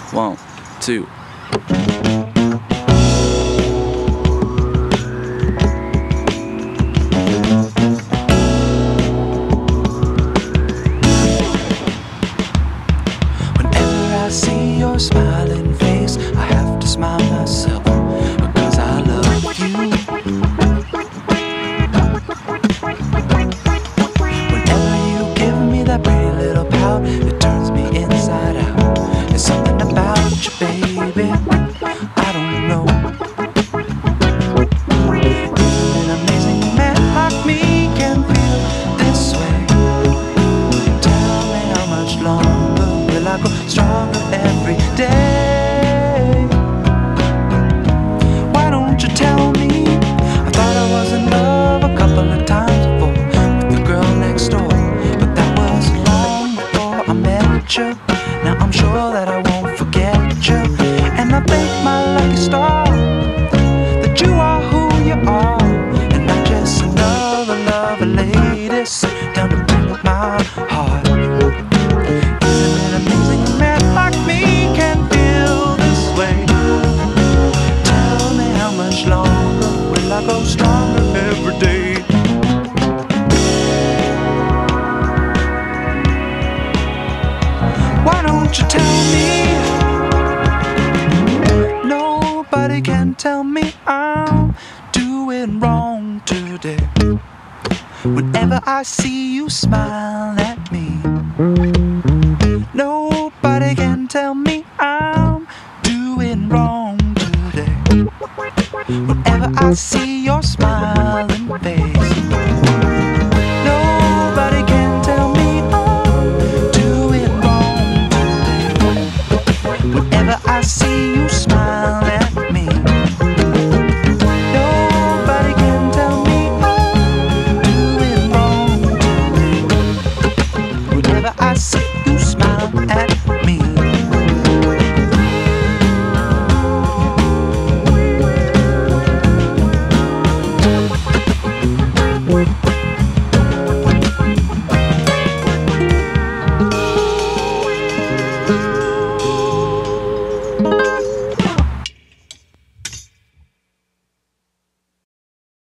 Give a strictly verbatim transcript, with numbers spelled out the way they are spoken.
One, two. Whenever I see your smiling face, I have to smile myself because I love you. Whenever you give me that pretty little pout, it turns me inside out. There's something about you, baby, I don't know. Even an amazing man like me can feel this way. Tell me how much longer will I grow stronger every day? Why don't you tell me? I thought I was in love a couple of times before with the girl next door, but that was long before I met you. Now I'm sure that I won't forget you, and I thank my lucky star that you are who you are, and not just another lover lady sitting down to break my heart. Isn't it amazing a man like me can feel this way? Tell me how much longer will I go stronger every day? Why don't you tell me? Nobody can tell me I'm doing wrong today. Whenever I see you smile at me, nobody can tell me I'm doing wrong today. Whenever I see your smiling face, nobody can tell me I'm doing wrong today. Whenever I see